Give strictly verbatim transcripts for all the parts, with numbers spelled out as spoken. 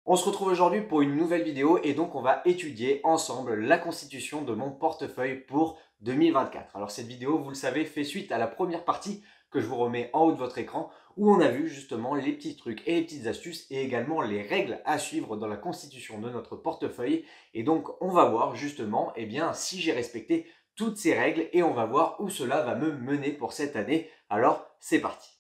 On se retrouve aujourd'hui pour une nouvelle vidéo et donc on va étudier ensemble la constitution de mon portefeuille pour deux mille vingt-quatre. Alors cette vidéo, vous le savez, fait suite à la première partie que je vous remets en haut de votre écran où on a vu justement les petits trucs et les petites astuces et également les règles à suivre dans la constitution de notre portefeuille. Et donc on va voir justement eh bien, si j'ai respecté toutes ces règles et on va voir où cela va me mener pour cette année. Alors c'est parti!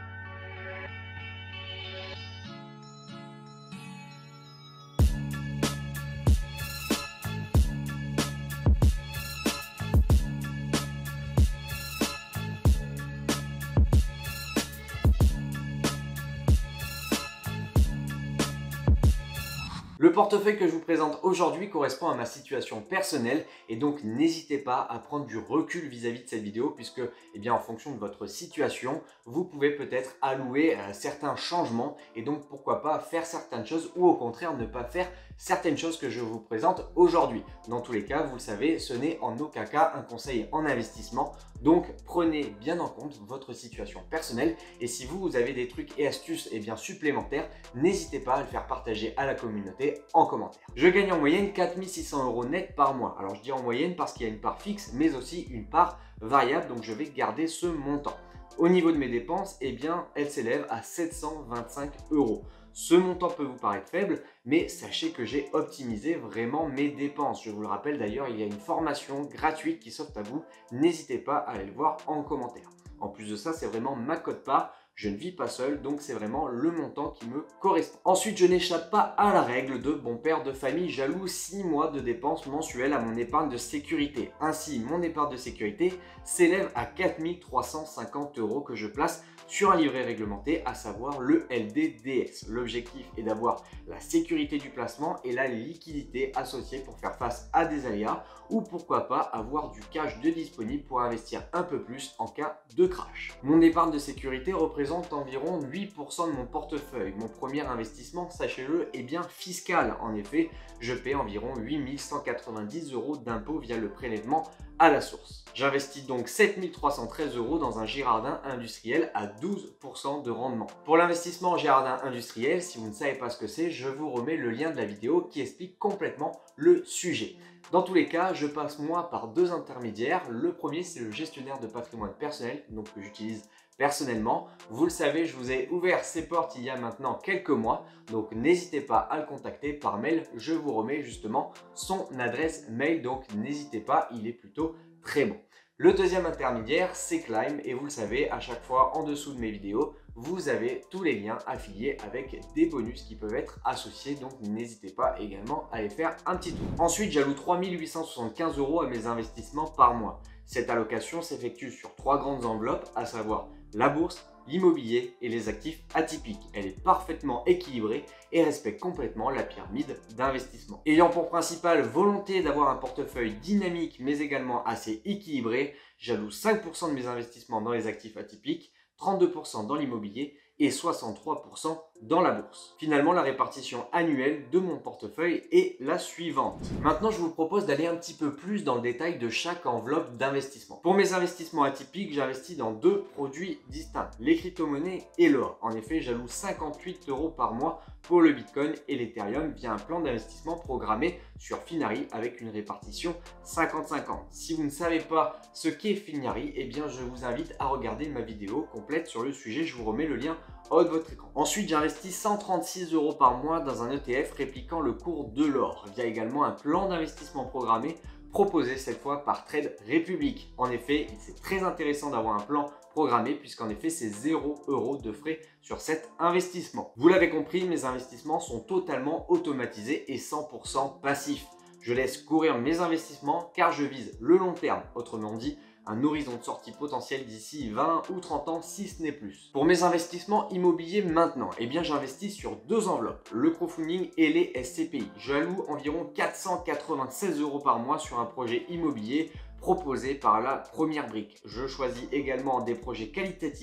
Le portefeuille que je vous présente aujourd'hui correspond à ma situation personnelle et donc n'hésitez pas à prendre du recul vis-à-vis de cette vidéo puisque eh bien, en fonction de votre situation, vous pouvez peut-être allouer euh, certains changements et donc pourquoi pas faire certaines choses ou au contraire ne pas faire certaines choses que je vous présente aujourd'hui. Dans tous les cas, vous le savez, ce n'est en aucun cas un conseil en investissement, donc prenez bien en compte votre situation personnelle et si vous, vous avez des trucs et astuces eh bien, supplémentaires, n'hésitez pas à le faire partager à la communauté en commentaire. Je gagne en moyenne quatre mille six cents euros net par mois. Alors je dis en moyenne parce qu'il y a une part fixe mais aussi une part variable, donc je vais garder ce montant. Au niveau de mes dépenses, eh bien, elles s'élèvent à sept cent vingt-cinq euros. Ce montant peut vous paraître faible, mais sachez que j'ai optimisé vraiment mes dépenses. Je vous le rappelle d'ailleurs, il y a une formation gratuite qui s'offre à vous. N'hésitez pas à aller le voir en commentaire. En plus de ça, c'est vraiment ma quote-part. Je ne vis pas seul, donc c'est vraiment le montant qui me correspond. Ensuite, je n'échappe pas à la règle de bon père de famille. J'alloue six mois de dépenses mensuelles à mon épargne de sécurité. Ainsi, mon épargne de sécurité s'élève à quatre mille trois cent cinquante euros que je place sur un livret réglementé, à savoir le L D D S. L'objectif est d'avoir la sécurité du placement et la liquidité associée pour faire face à des aléas ou pourquoi pas avoir du cash de disponible pour investir un peu plus en cas de crash. Mon épargne de sécurité représente environ huit pour cent de mon portefeuille. Mon premier investissement, sachez-le, est bien fiscal. En effet, je paie environ huit mille cent quatre-vingt-dix euros d'impôts via le prélèvement à la source. J'investis donc sept mille trois cent treize euros dans un Girardin industriel à douze pour cent de rendement. Pour l'investissement en Girardin industriel, si vous ne savez pas ce que c'est, je vous remets le lien de la vidéo qui explique complètement le sujet. Dans tous les cas, je passe moi par deux intermédiaires. Le premier, c'est le gestionnaire de patrimoine personnel, donc que j'utilise personnellement. Vous le savez, je vous ai ouvert ses portes il y a maintenant quelques mois, donc n'hésitez pas à le contacter par mail. Je vous remets justement son adresse mail, donc n'hésitez pas, il est plutôt très bon. Le deuxième intermédiaire, c'est Climb et vous le savez, à chaque fois en dessous de mes vidéos, vous avez tous les liens affiliés avec des bonus qui peuvent être associés, donc n'hésitez pas également à les faire un petit tour. Ensuite, j'alloue trois mille huit cent soixante-quinze euros à mes investissements par mois. Cette allocation s'effectue sur trois grandes enveloppes, à savoir la bourse, l'immobilier et les actifs atypiques. Elle est parfaitement équilibrée et respecte complètement la pyramide d'investissement. Ayant pour principale volonté d'avoir un portefeuille dynamique mais également assez équilibré, j'alloue cinq pour cent de mes investissements dans les actifs atypiques, trente-deux pour cent dans l'immobilier et soixante-trois pour cent dans la bourse. Finalement, la répartition annuelle de mon portefeuille est la suivante. Maintenant, je vous propose d'aller un petit peu plus dans le détail de chaque enveloppe d'investissement. Pour mes investissements atypiques, j'investis dans deux produits distincts, les crypto-monnaies et l'or. En effet, j'alloue cinquante-huit euros par mois pour le Bitcoin et l'Ethereum via un plan d'investissement programmé sur Finari avec une répartition cinquante cinquante. Si vous ne savez pas ce qu'est Finari, eh bien je vous invite à regarder ma vidéo complète sur le sujet. Je vous remets le lien en haut de votre écran. Ensuite, j'investis cent trente-six euros par mois dans un E T F répliquant le cours de l'or via également un plan d'investissement programmé proposé cette fois par Trade Republic. En effet, c'est très intéressant d'avoir un plan programmé puisqu'en effet, c'est zéro euro de frais sur cet investissement. Vous l'avez compris, mes investissements sont totalement automatisés et cent pour cent passifs. Je laisse courir mes investissements car je vise le long terme, autrement dit, un horizon de sortie potentiel d'ici vingt ou trente ans si ce n'est plus. Pour mes investissements immobiliers maintenant, eh bien j'investis sur deux enveloppes, le crowdfunding et les S C P I. J'alloue environ quatre cent quatre-vingt-seize euros par mois sur un projet immobilier proposé par la Première Brique. Je choisis également des projets qualitatifs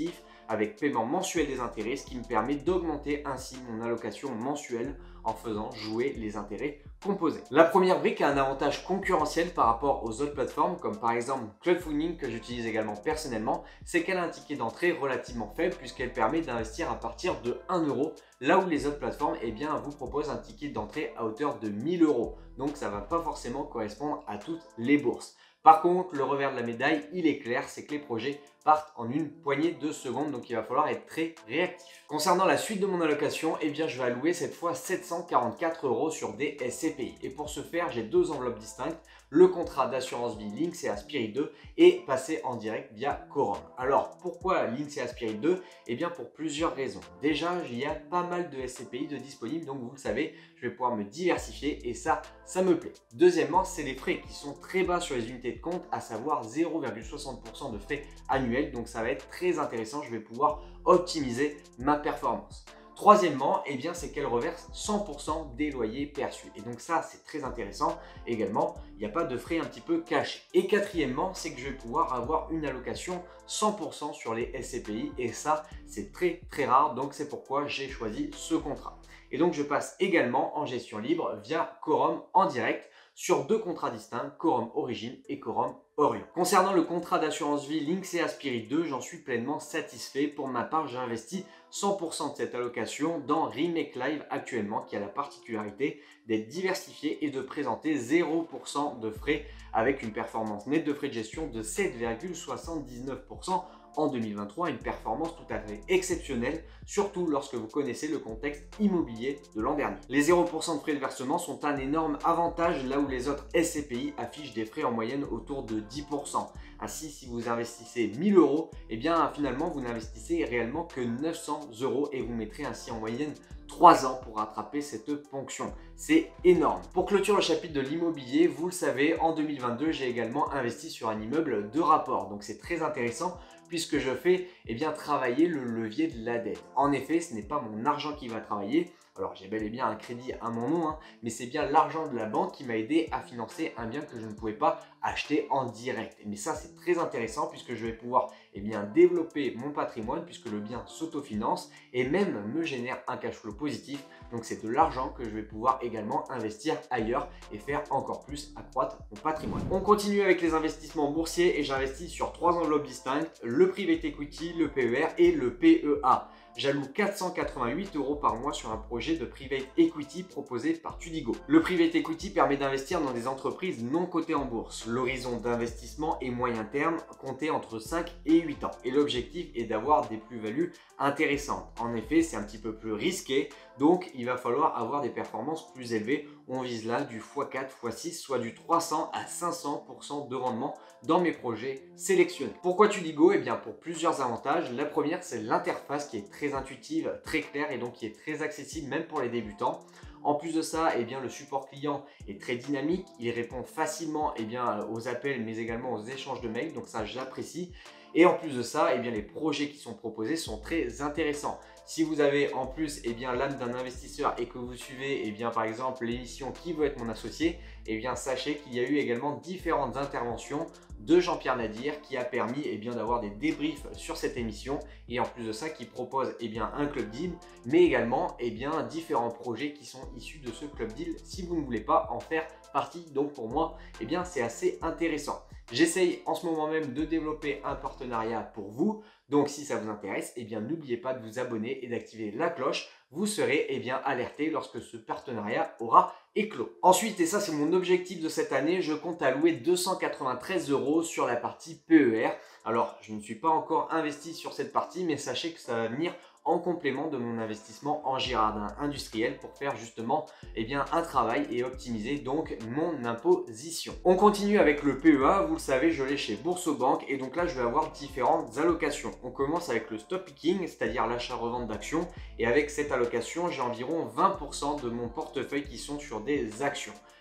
avec paiement mensuel des intérêts, ce qui me permet d'augmenter ainsi mon allocation mensuelle en faisant jouer les intérêts composés. La première brique a un avantage concurrentiel par rapport aux autres plateformes, comme par exemple Clubfunding que j'utilise également personnellement, c'est qu'elle a un ticket d'entrée relativement faible puisqu'elle permet d'investir à partir de un euro, là où les autres plateformes eh bien, vous proposent un ticket d'entrée à hauteur de mille euros. Donc ça ne va pas forcément correspondre à toutes les bourses. Par contre, le revers de la médaille, il est clair, c'est que les projets partent en une poignée de secondes, donc il va falloir être très réactif. Concernant la suite de mon allocation, eh bien, je vais allouer cette fois sept cent quarante-quatre euros sur des S C P I. Et pour ce faire, j'ai deux enveloppes distinctes, le contrat d'assurance vie Linksea Spirit deux et passer en direct via Quorum. Alors, pourquoi Linksea Spirit deux? Eh bien, pour plusieurs raisons. Déjà, il y a pas mal de S C P I de disponibles, donc vous le savez, je vais pouvoir me diversifier et ça, ça me plaît. Deuxièmement, c'est les frais qui sont très bas sur les unités de compte, à savoir zéro virgule soixante pour cent de frais annuels. Donc ça va être très intéressant, je vais pouvoir optimiser ma performance. Troisièmement, eh bien, c'est qu'elle reverse cent pour cent des loyers perçus. Et donc ça, c'est très intéressant. Également, il n'y a pas de frais un petit peu cachés. Et quatrièmement, c'est que je vais pouvoir avoir une allocation cent pour cent sur les S C P I. Et ça, c'est très très rare. Donc c'est pourquoi j'ai choisi ce contrat. Et donc je passe également en gestion libre via Quorum en direct sur deux contrats distincts, Quorum Origine et Quorum Orion. Concernant le contrat d'assurance vie Linksea Spirit deux, j'en suis pleinement satisfait. Pour ma part, j'ai investi cent pour cent de cette allocation dans Remake Live actuellement, qui a la particularité d'être diversifié et de présenter zéro pour cent de frais avec une performance nette de frais de gestion de sept virgule soixante-dix-neuf pour cent en deux mille vingt-trois, une performance tout à fait exceptionnelle, surtout lorsque vous connaissez le contexte immobilier de l'an dernier. Les zéro pour cent de frais de versement sont un énorme avantage là où les autres S C P I affichent des frais en moyenne autour de dix pour cent. Ainsi, si vous investissez mille euros, eh bien finalement vous n'investissez réellement que neuf cents euros et vous mettrez ainsi en moyenne trois ans pour rattraper cette ponction. C'est énorme. Pour clôturer le chapitre de l'immobilier, vous le savez, en deux mille vingt-deux, j'ai également investi sur un immeuble de rapport. Donc c'est très intéressant puisque je fais eh bien, travailler le levier de la dette. En effet, ce n'est pas mon argent qui va travailler. Alors j'ai bel et bien un crédit à mon nom, hein, mais c'est bien l'argent de la banque qui m'a aidé à financer un bien que je ne pouvais pas acheter en direct. Mais ça c'est très intéressant puisque je vais pouvoir eh bien, développer mon patrimoine puisque le bien s'autofinance et même me génère un cash flow positif. Donc c'est de l'argent que je vais pouvoir également investir ailleurs et faire encore plus accroître mon patrimoine. On continue avec les investissements boursiers et j'investis sur trois enveloppes distinctes, le Private Equity, le P E R et le P E A. J'alloue quatre cent quatre-vingt-huit euros par mois sur un projet de Private Equity proposé par Tudigo. Le Private Equity permet d'investir dans des entreprises non cotées en bourse. L'horizon d'investissement est moyen terme, compté entre cinq et huit ans. Et l'objectif est d'avoir des plus-values intéressantes. En effet, c'est un petit peu plus risqué, donc il va falloir avoir des performances plus élevées. On vise là du fois quatre, fois six, soit du trois cents à cinq cents pour cent de rendement dans mes projets sélectionnés. Pourquoi Tudigo? Eh bien pour plusieurs avantages. La première, c'est l'interface qui est très intuitive, très claire et donc qui est très accessible même pour les débutants. En plus de ça, eh bien, le support client est très dynamique, il répond facilement eh bien, aux appels mais également aux échanges de mails, donc ça j'apprécie. Et en plus de ça, eh bien, les projets qui sont proposés sont très intéressants. Si vous avez en plus eh bien, l'âme d'un investisseur et que vous suivez eh bien, par exemple l'émission Qui veut être mon associé, eh bien, sachez qu'il y a eu également différentes interventions de Jean-Pierre Nadir qui a permis eh bien, d'avoir des débriefs sur cette émission et en plus de ça qui propose eh bien, un club deal mais également eh bien, différents projets qui sont issus de ce club deal si vous ne voulez pas en faire partie. Donc pour moi eh bien, c'est assez intéressant. J'essaye en ce moment même de développer un partenariat pour vous. Donc si ça vous intéresse, eh bien n'oubliez pas de vous abonner et d'activer la cloche. Vous serez eh bien, alerté lorsque ce partenariat aura éclos. Ensuite, et ça c'est mon objectif de cette année, je compte allouer deux cent quatre-vingt-treize euros sur la partie P E R. Alors je ne suis pas encore investi sur cette partie, mais sachez que ça va venir en complément de mon investissement en Girardin industriel pour faire justement eh bien, un travail et optimiser donc mon imposition. On continue avec le P E A, vous le savez, je l'ai chez Boursorama et donc là je vais avoir différentes allocations. On commence avec le stock picking, c'est-à-dire l'achat-revente d'actions et avec cette allocation, j'ai environ vingt pour cent de mon portefeuille qui sont sur des actions.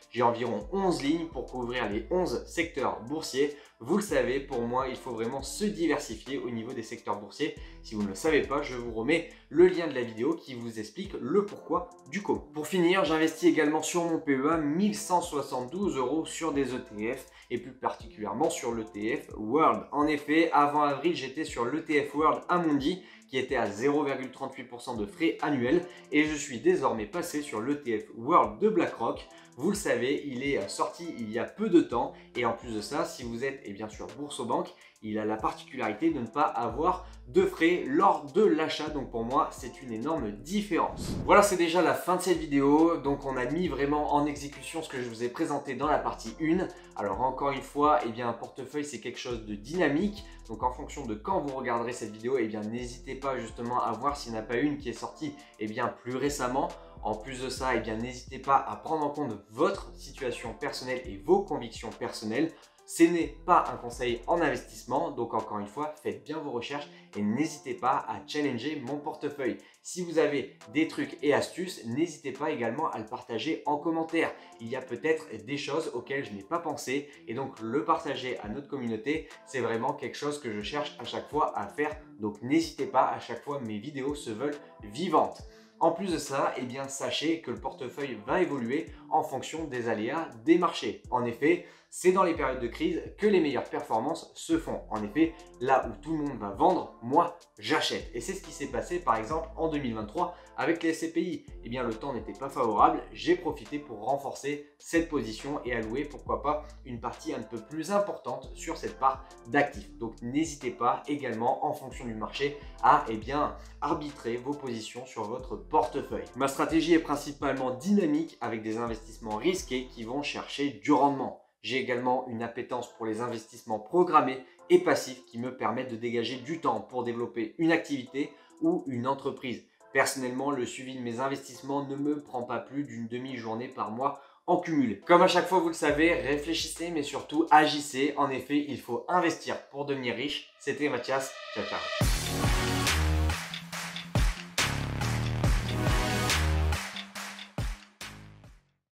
J'ai environ onze lignes pour couvrir les onze secteurs boursiers. Vous le savez, pour moi, il faut vraiment se diversifier au niveau des secteurs boursiers. Si vous ne le savez pas, je vous remets le lien de la vidéo qui vous explique le pourquoi du comment. Pour finir, j'investis également sur mon P E A mille cent soixante-douze euros sur des E T F et plus particulièrement sur l'E T F World. En effet, avant avril, j'étais sur l'E T F World Amundi qui était à zéro virgule trente-huit pour cent de frais annuels et je suis désormais passé sur l'E T F World de BlackRock. Vous le savez, il est sorti il y a peu de temps et en plus de ça, si vous êtes et bien sûr Boursorama, il a la particularité de ne pas avoir de frais lors de l'achat. Donc pour moi, c'est une énorme différence. Voilà, c'est déjà la fin de cette vidéo. Donc on a mis vraiment en exécution ce que je vous ai présenté dans la partie un. Alors encore une fois, eh bien, un portefeuille, c'est quelque chose de dynamique. Donc en fonction de quand vous regarderez cette vidéo, eh bien, n'hésitez pas justement à voir s'il n'y en a pas une qui est sortie eh bien, plus récemment. En plus de ça, eh bien, n'hésitez pas à prendre en compte votre situation personnelle et vos convictions personnelles. Ce n'est pas un conseil en investissement, donc encore une fois, faites bien vos recherches et n'hésitez pas à challenger mon portefeuille. Si vous avez des trucs et astuces, n'hésitez pas également à le partager en commentaire. Il y a peut-être des choses auxquelles je n'ai pas pensé et donc le partager à notre communauté, c'est vraiment quelque chose que je cherche à chaque fois à faire. Donc n'hésitez pas, à chaque fois mes vidéos se veulent vivantes. En plus de ça, eh bien, sachez que le portefeuille va évoluer en fonction des aléas des marchés. En effet, c'est dans les périodes de crise que les meilleures performances se font. En effet, là où tout le monde va vendre, moi, j'achète. Et c'est ce qui s'est passé par exemple en deux mille vingt-trois avec les S C P I. Eh bien, le temps n'était pas favorable. J'ai profité pour renforcer cette position et allouer, pourquoi pas, une partie un peu plus importante sur cette part d'actifs. Donc, n'hésitez pas également, en fonction du marché, à eh bien, arbitrer vos positions sur votre portefeuille. Ma stratégie est principalement dynamique avec des investissements risqués qui vont chercher du rendement. J'ai également une appétence pour les investissements programmés et passifs qui me permettent de dégager du temps pour développer une activité ou une entreprise. Personnellement, le suivi de mes investissements ne me prend pas plus d'une demi-journée par mois en cumulé. Comme à chaque fois, vous le savez, réfléchissez mais surtout agissez. En effet, il faut investir pour devenir riche. C'était Mathias. Ciao, ciao.